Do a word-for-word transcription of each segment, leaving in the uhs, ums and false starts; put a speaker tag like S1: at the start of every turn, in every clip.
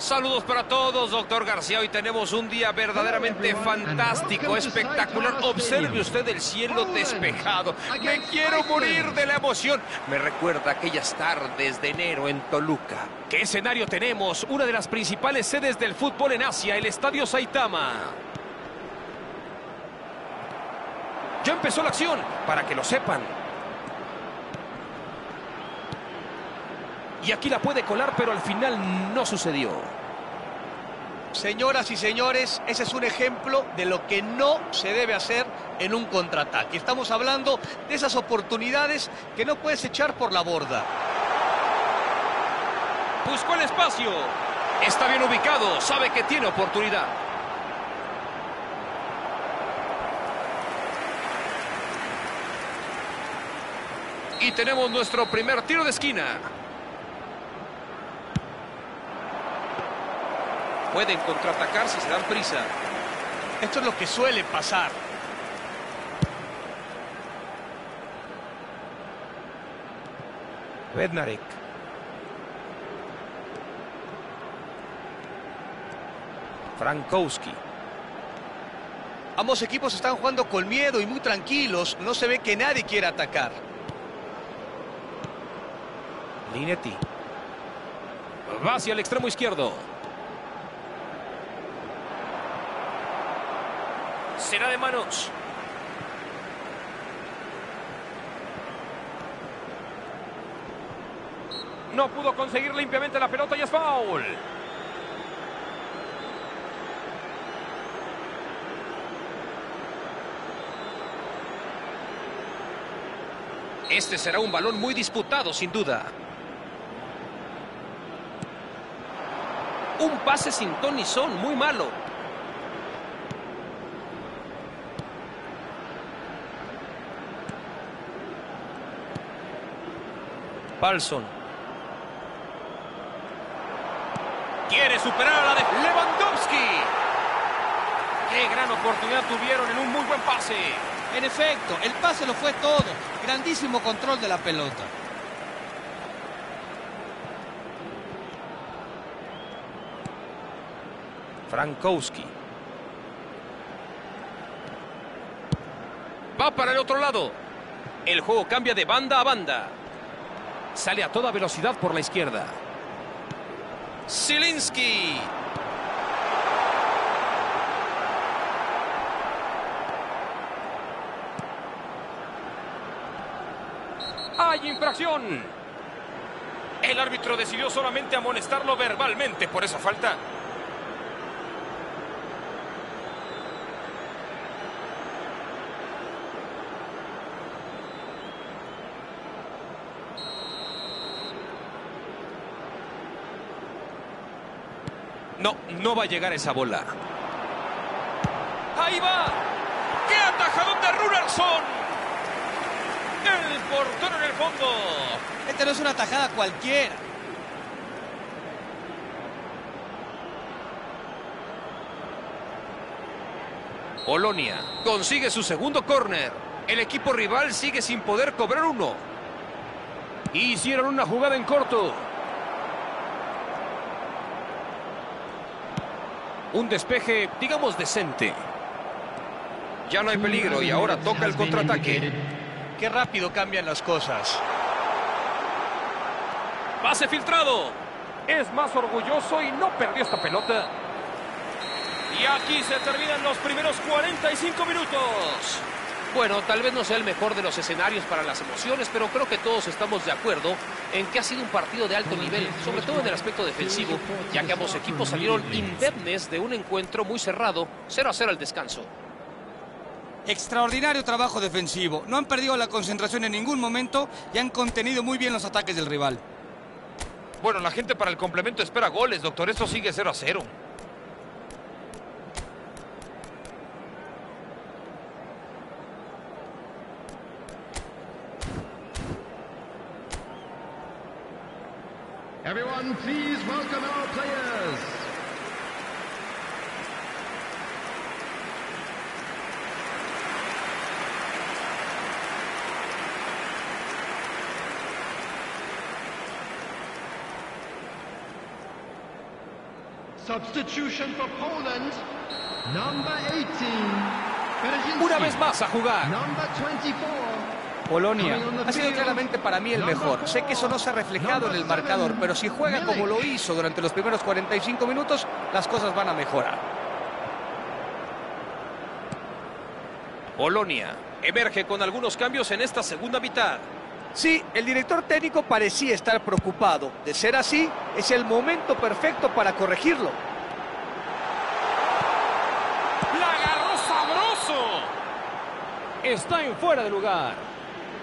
S1: Saludos para todos, doctor García. Hoy tenemos un día verdaderamente fantástico, espectacular. Observe usted el cielo despejado. Me quiero morir de la emoción. Me recuerda aquellas tardes de enero en Toluca. ¿Qué escenario tenemos? Una de las principales sedes del fútbol en Asia, el Estadio Saitama. Ya empezó la acción, para que lo sepan. Y aquí la puede colar, pero al final no sucedió.
S2: Señoras y señores, ese es un ejemplo de lo que no se debe hacer en un contraataque. Estamos hablando de esas oportunidades que no puedes echar por la borda.
S1: Buscó el espacio. Está bien ubicado, sabe que tiene oportunidad. Y tenemos nuestro primer tiro de esquina. Pueden contraatacar si se dan prisa.
S2: Esto es lo que suele pasar.
S1: Bednarek. Frankowski.
S2: Ambos equipos están jugando con miedo y muy tranquilos. No se ve que nadie quiera atacar.
S1: Linetti. Va hacia el extremo izquierdo. Será de manos. No pudo conseguir limpiamente la pelota y es foul. Este será un balón muy disputado, sin duda. Un pase sin ton ni son, muy malo. Palsson. Quiere superar a la de Lewandowski. Qué gran oportunidad tuvieron en un muy buen pase.
S3: En efecto, el pase lo fue todo. Grandísimo control de la pelota.
S1: Frankowski. Va para el otro lado. El juego cambia de banda a banda. Sale a toda velocidad por la izquierda. Zielinski. ¡Hay infracción! El árbitro decidió solamente amonestarlo verbalmente por esa falta. No, no va a llegar esa bola. ¡Ahí va! ¡Qué atajadón de Runarsson! El portero en el fondo.
S3: Esta no es una tajada cualquiera.
S1: Polonia consigue su segundo córner. El equipo rival sigue sin poder cobrar uno. Hicieron una jugada en corto. Un despeje, digamos, decente. Ya no hay peligro y ahora toca el contraataque.
S2: Qué rápido cambian las cosas.
S1: Pase filtrado. Es más orgulloso y no perdió esta pelota. Y aquí se terminan los primeros cuarenta y cinco minutos. Bueno, tal vez no sea el mejor de los escenarios para las emociones, pero creo que todos estamos de acuerdo en que ha sido un partido de alto nivel, sobre todo en el aspecto defensivo, ya que ambos equipos salieron indemnes de un encuentro muy cerrado, cero a cero al descanso.
S3: Extraordinario trabajo defensivo. No han perdido la concentración en ningún momento y han contenido muy bien los ataques del rival.
S1: Bueno, la gente para el complemento espera goles, doctor. Esto sigue cero a cero.
S4: Everyone, please welcome our players. Substitution for Poland. Number eighteen.
S1: Una vez más a jugar.
S4: Number twenty-four.
S2: Polonia ha sido claramente para mí el mejor. Sé que eso no se ha reflejado en el marcador, pero si juega como lo hizo durante los primeros cuarenta y cinco minutos, las cosas van a mejorar.
S1: Polonia emerge con algunos cambios en esta segunda mitad.
S2: Sí, el director técnico parecía estar preocupado. De ser así, es el momento perfecto para corregirlo.
S1: ¡La agarró sabroso! Está en fuera de lugar.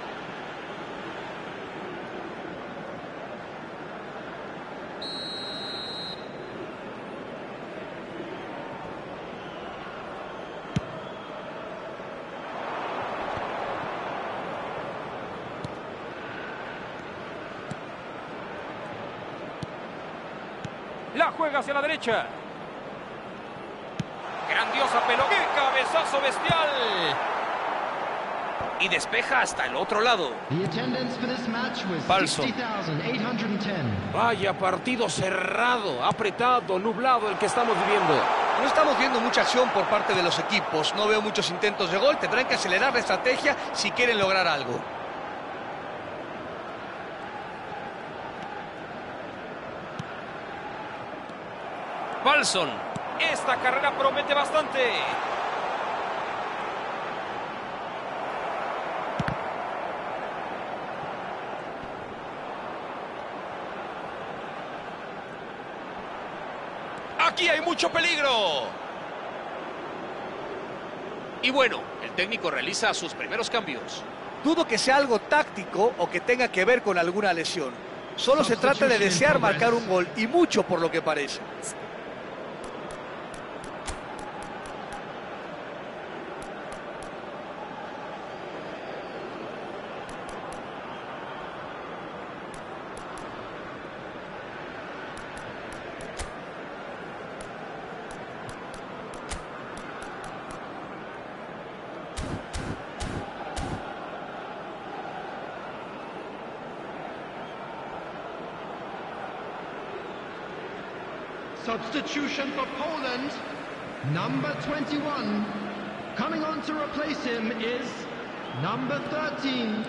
S1: La juega hacia la derecha. Grandiosa pelota. ¡Qué cabezazo bestial! Y despeja hasta el otro lado. Falso. Vaya partido cerrado, apretado, nublado el que estamos viviendo.
S2: No estamos viendo mucha acción por parte de los equipos. No veo muchos intentos de gol. Tendrán que acelerar la estrategia si quieren lograr algo.
S1: Palsson. Esta carrera promete bastante. Aquí hay mucho peligro. Y bueno, el técnico realiza sus primeros cambios.
S2: Dudo que sea algo táctico o que tenga que ver con alguna lesión. Solo se trata de desear marcar un gol, y mucho por lo que parece.
S4: Substitution for Poland. Number twenty-one. Coming on to replace him is number thirteen.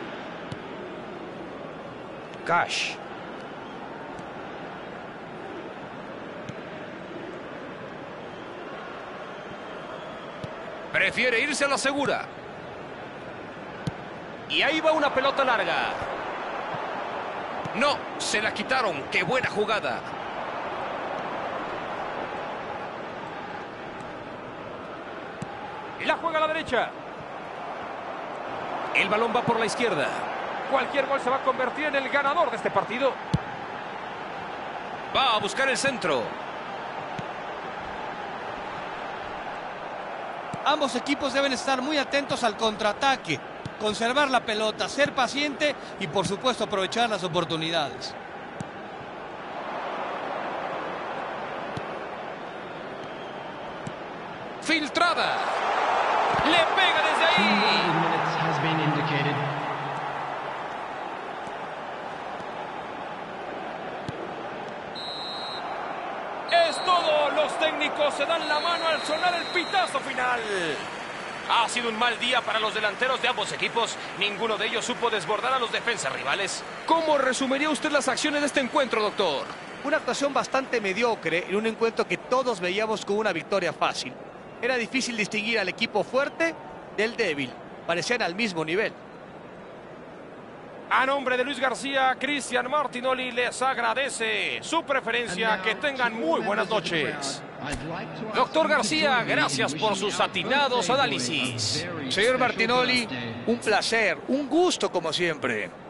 S1: Cash. Prefiere irse a la segura. Y ahí va una pelota larga. No, se la quitaron. ¡Qué buena jugada! La juega a la derecha. El balón va por la izquierda. Cualquier gol se va a convertir en el ganador de este partido. Va a buscar el centro.
S3: Ambos equipos deben estar muy atentos al contraataque, conservar la pelota, ser paciente y por supuesto aprovechar las oportunidades.
S1: Filtrada. Le pega desde ahí. Es todo. Los técnicos se dan la mano al sonar el pitazo final. Ha sido un mal día para los delanteros de ambos equipos. Ninguno de ellos supo desbordar a los defensas rivales. ¿Cómo resumiría usted las acciones de este encuentro, doctor?
S2: Una actuación bastante mediocre en un encuentro que todos veíamos como una victoria fácil. Era difícil distinguir al equipo fuerte del débil. Parecían al mismo nivel.
S1: A nombre de Luis García, Cristian Martinoli les agradece su preferencia. Que tengan muy buenas noches. Doctor García, gracias por sus atinados análisis.
S2: Señor Martinoli, un placer, un gusto como siempre.